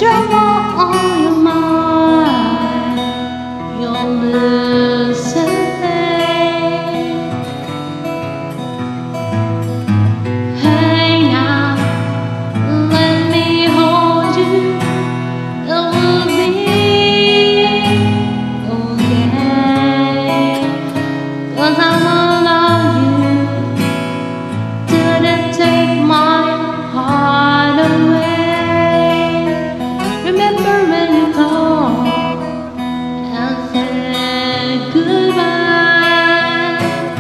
trouble on your mind, you'll listen. Hey now, let me hold you. It will be okay, 'cause I will love you till they take my heart away. Remember when you called and said goodbye?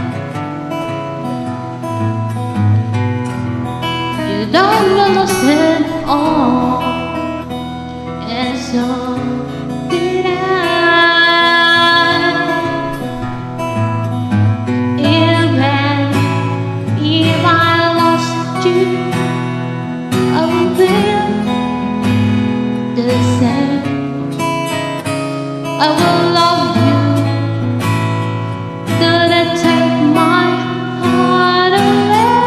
You don't understand all, and so did I. Even if I lost you, I will feel the same. I will love you till they take my heart away.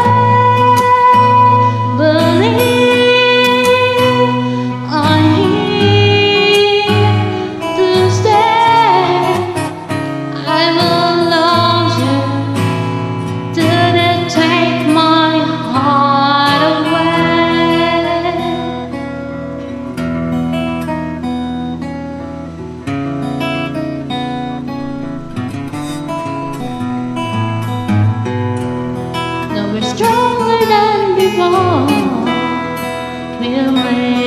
Believe I'm here to stay. I will love you till they take my heart away. Now we're stronger than before. We'll make